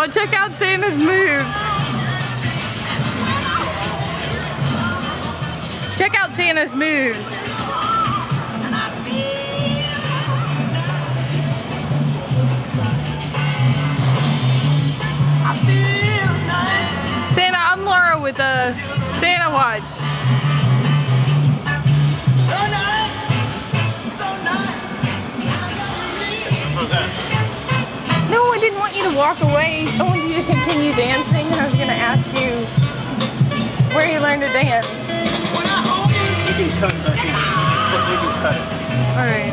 check out Santa's moves. Check out Santa's moves. Santa, I'm Laura with the Santa Watch. No, I didn't want you to walk away. I wanted you to continue dancing. I was going to ask you where you learned to dance. You can cut it back in. You can cut it. Alright.